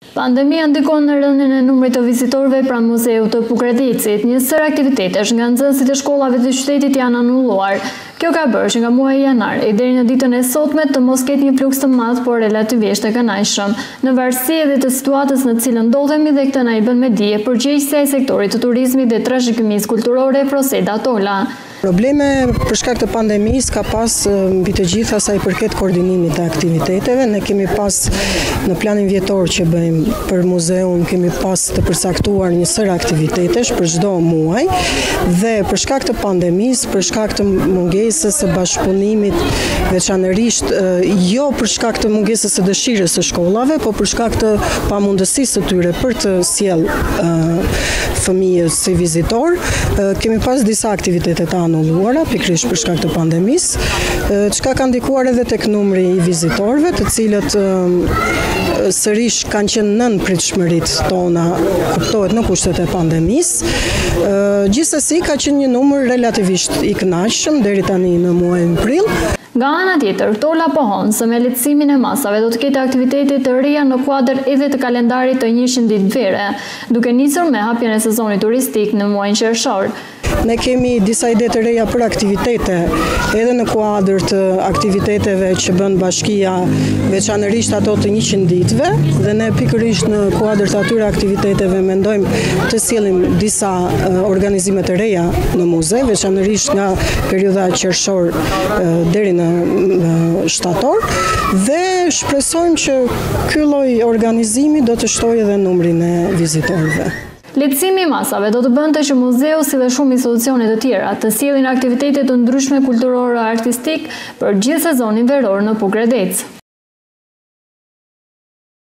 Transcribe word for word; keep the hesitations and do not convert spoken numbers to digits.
Pandemia ndikon në rënien e numrit të vizitorëve pranë muzeut të Pukradecit. Një sër aktivitetesh nga nxënësit e shkollave të qytetit janë anulluar. Kjo ka bërë që nga muaji janar e deri në ditën e sotme të mos ketë një fluks të madh, por relativisht të kënaqshëm. Në varësi edhe të situatës në të cilën ndodhemi dhe këtë na i bën me dije përgjegjësia e sektorit të turizmit dhe trashëgimisë kulturore Froseda Tola. Probleme për shkak të pandemisë ka pas mbi të gjitha sa i përket koordinimit të aktiviteteve. Ne kemi pas në planin vjetor që bëjmë për muzeun, kemi pas të përcaktuar një sër aktivitetesh për çdo muaj dhe për shkak të pandemisë, për shkak të mungesës së bashkëpunimit, veçanërisht jo për shkak të mungesës së dëshirës së shkollave, por për shkak të pamundësisë së tyre për të sjell fëmijës si vizitor, kemi pas disa aktivitete të anulluara pikërisht për shkak të pandemisë, çka ka ndikuar edhe tek numri i vizitorëve, të cilët sërish kanë qenë nën pritshmëritë tona, kuptohet në kushtet e pandemisë. Gjithsesi ka qenë një numër relativisht i kënaqshëm deri tani në muajin prill. Nga ana tjetër, Tola pohon se me lehtësimin e masave do të ketë aktivitete të reja në kuadër edhe të kalendarit të njëqind ditë vere, duke nisur me hapjen e sezonit turistik në muajin qershor. Ne kemi disa ide të reja për aktivitete, edhe në kuadër të aktiviteteve që bën bashkia, veçanërisht ato të njëqind ditëve, dhe ne pikërisht në kuadër të atyre aktiviteteve mendojmë të sjellim disa organizime të reja në muze, veçanërisht nga periudha qershor deri në shtator, dhe shpresojmë që ky lloj organizimi do të shtojë edhe numrin e vizitorëve. Lehtësimi i masave do të bënte që muzeu si dhe shumë institucione të tjera të sjellin aktivitete të ndryshme kulturore artistik për gjithë sezonin veror në Pukradec.